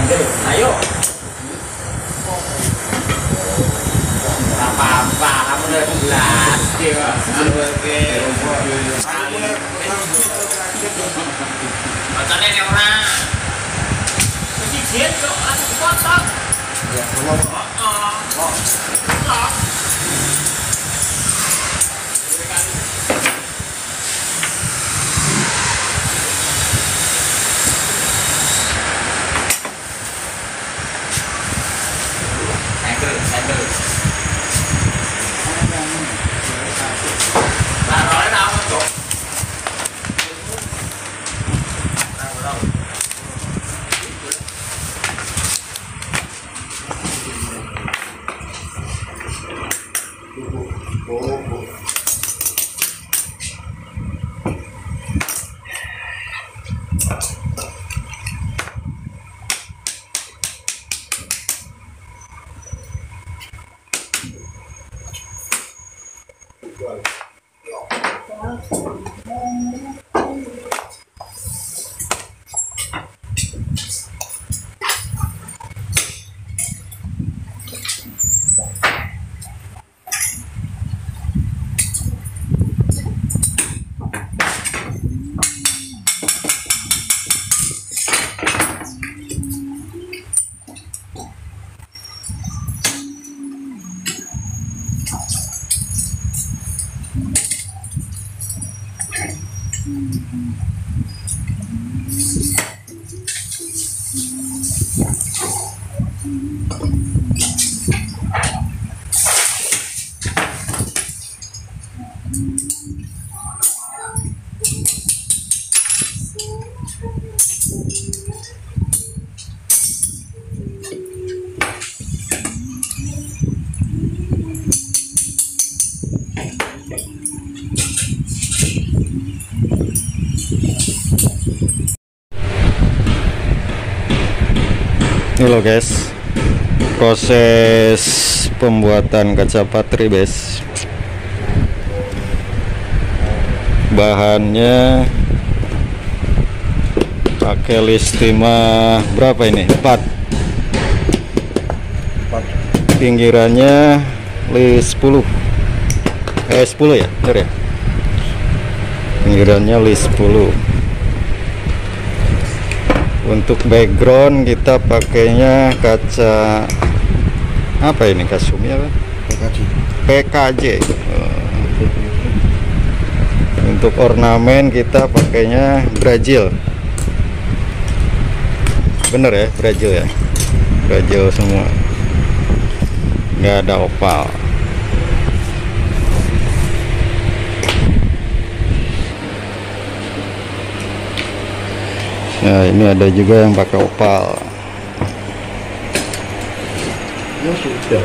Ayo. Apa-apa, kamu udah jelas. Oke. Macamnya nih orang. Kecil kok, aku potong. Ya, ini loh guys, proses pembuatan kaca patri guys. Bahannya pakai listima berapa ini? 4. Pinggirannya list 10. 10 ya, bener ya? Pinggirannya list 10. Untuk background kita pakainya kaca apa ini, Kasumi apa? PKJ. Untuk ornamen kita pakainya Brazil. Bener ya, Brazil ya. Brazil semua. Nggak ada opal. Nah, ini ada juga yang pakai opal. Ya sudah.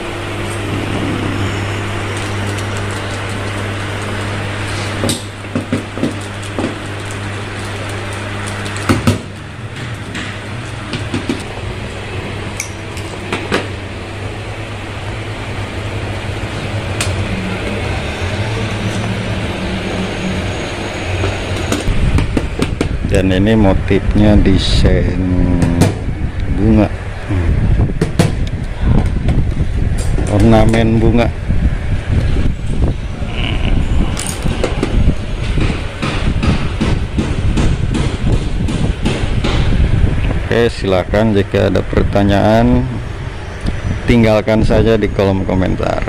Dan ini motifnya desain bunga, ornamen bunga. Oke, silakan jika ada pertanyaan tinggalkan saja di kolom komentar.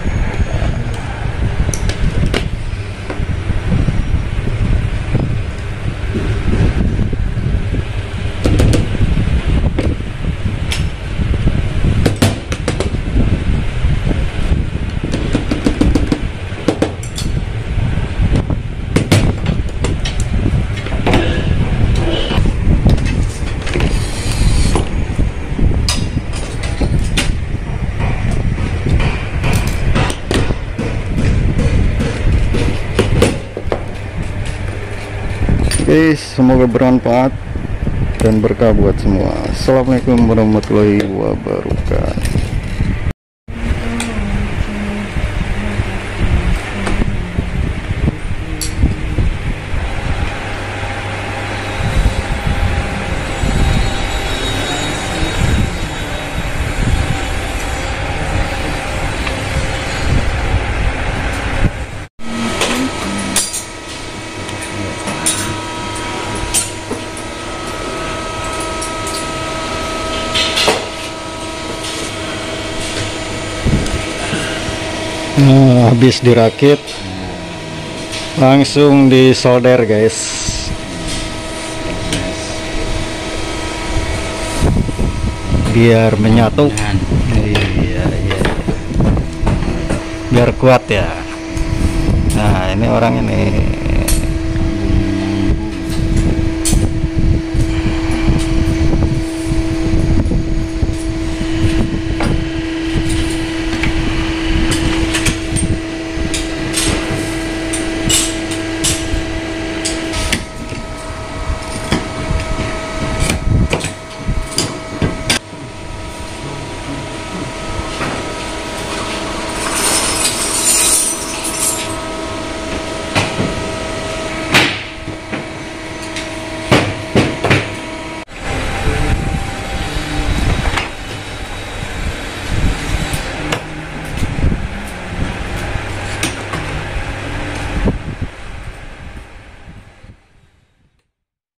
Oke, semoga bermanfaat dan berkah buat semua. Assalamualaikum warahmatullahi wabarakatuh. Nah, habis dirakit langsung disolder guys, biar menyatu. Iya, iya, biar kuat ya. Nah ini orang ini